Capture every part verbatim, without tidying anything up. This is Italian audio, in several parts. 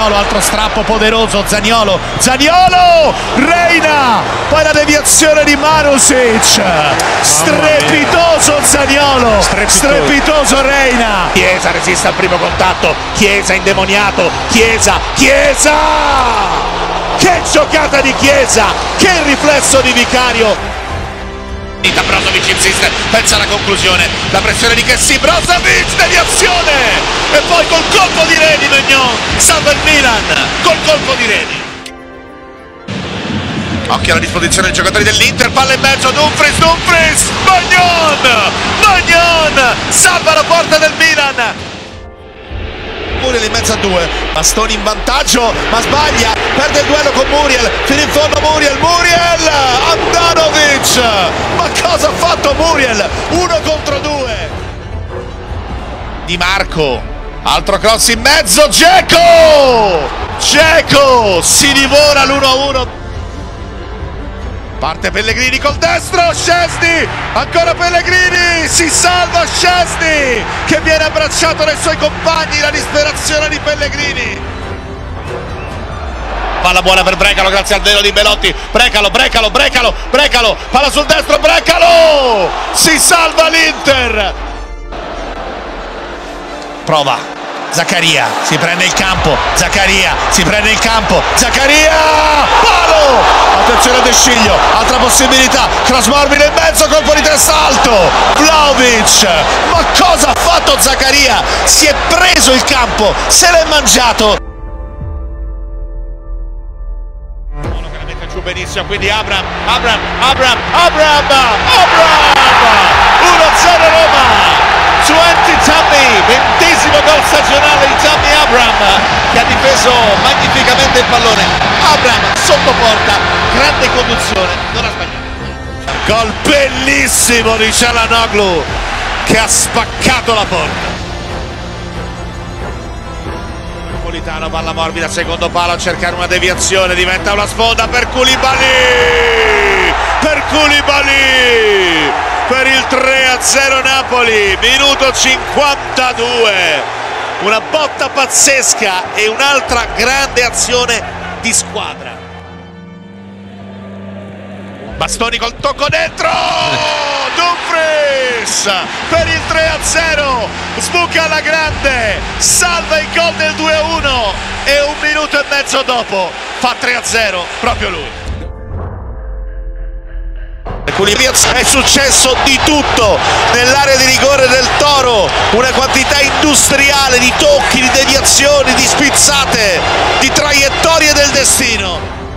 Zaniolo, altro strappo poderoso, Zaniolo, Zaniolo, Reina, poi la deviazione di Marusic, strepitoso Zaniolo, strepitoso, strepitoso Reina. Chiesa resiste al primo contatto, Chiesa indemoniato, Chiesa, Chiesa! Che giocata di Chiesa, che riflesso di Vicario! Brozovic insiste, pensa alla conclusione, la pressione di Kessie, Brozovic, deviazione e poi col colpo di Reni Maignan salva il Milan, col colpo di Reni. Occhio alla disposizione dei giocatori dell'Inter, palla in mezzo, Dumfries, Dumfries, Maignan, Maignan salva la porta del Milan. Muriel in mezzo a due, Bastoni in vantaggio, ma sbaglia, perde il duello con Muriel, fino in fondo Muriel, Muriel, Handanovic, ma cosa ha fatto Muriel? Uno contro due. Di Marco, altro cross in mezzo, Dzeko, Dzeko si divora l'uno a uno. Parte Pellegrini col destro, Szczesny, ancora Pellegrini, si salva Szczesny che viene abbracciato dai suoi compagni, la disperazione di Pellegrini. Palla buona per Brecalo grazie al velo di Belotti, Brecalo, Brecalo, Brecalo, Brecalo, palla sul destro, Brecalo, si salva l'Inter. Prova. Zaccaria si prende il campo, Zaccaria si prende il campo, Zaccaria, palo, attenzione a De Sciglio, altra possibilità, cross morbido in mezzo, colpo di testa alto, Vlahovic, ma cosa ha fatto Zaccaria? Si è preso il campo, se l'è mangiato. Uno che la mette giù benissimo, quindi Abram, Abram, Abram, Abram, Abram, uno a zero Roma. venti Tammy, ventesimo gol stagionale di Tammy Abraham che ha difeso magnificamente il pallone. Abraham sotto porta, grande conduzione, non ha sbagliato. Gol bellissimo di Çalhanoğlu che ha spaccato la porta. Napolitano, palla morbida, secondo palo a cercare una deviazione, diventa una sponda per Koulibaly, per Koulibaly. Per il tre a zero Napoli, minuto cinquantadue, una botta pazzesca e un'altra grande azione di squadra. Bastoni col tocco dentro, Dumfries per il tre a zero, sbuca alla grande, salva il gol del due a uno e un minuto e mezzo dopo fa tre a zero proprio lui. È successo di tutto nell'area di rigore del Toro, una quantità industriale di tocchi, di deviazioni, di spizzate, di traiettorie del destino.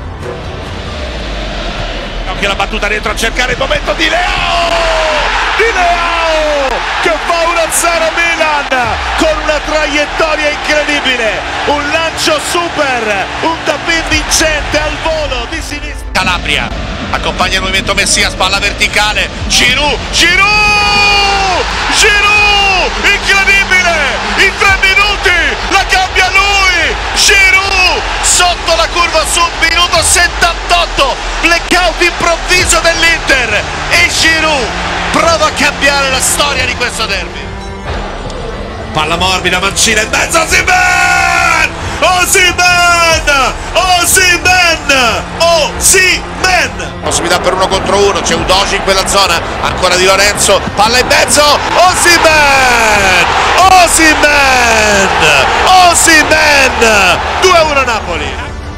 Occhio la battuta dentro a cercare il momento di Leao, di Leao che fa uno a zero Milan con una traiettoria incredibile, un lancio super, un tap-in vincente al volo di sinistra. Calabria accompagna il movimento Messias, palla verticale, Giroud, Giroud, Giroud, incredibile, in tre minuti la cambia lui, Giroud, sotto la curva sud, minuto settantotto, blackout improvviso dell'Inter e Giroud prova a cambiare la storia di questo derby. Palla morbida, mancina in mezzo, Osimhen, Osimhen, Osimhen, Osimhen. Possibilità per uno contro uno, c'è Udogi in quella zona, ancora Di Lorenzo, palla in mezzo, Osimhen, Osimhen, Osimhen, due a uno Napoli.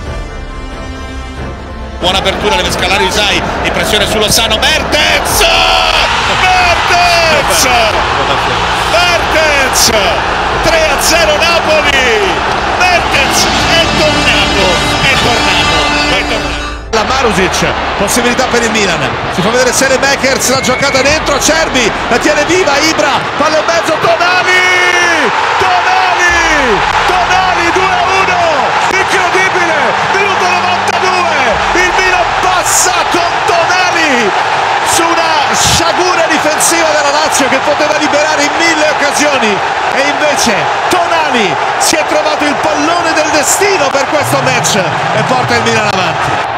Buona apertura, deve scalare Isai, impressione su Lozano, Mertens, Mertens, Mertens, tre a zero Napoli, Mertens è tornato, è tornato, è tornato. La Marusic, possibilità per il Milan, si fa vedere Saelemaekers, la giocata dentro, Cerbi, la tiene viva, Ibra, palla in mezzo, Tonali, Tonali, Tonali, due a uno, incredibile, minuto novantadue, il Milan passa con Tonali su una sciagura difensiva della Lazio che poteva liberare in mille occasioni e invece Tonali si è trovato il pallone del destino per questo match e porta il Milan avanti.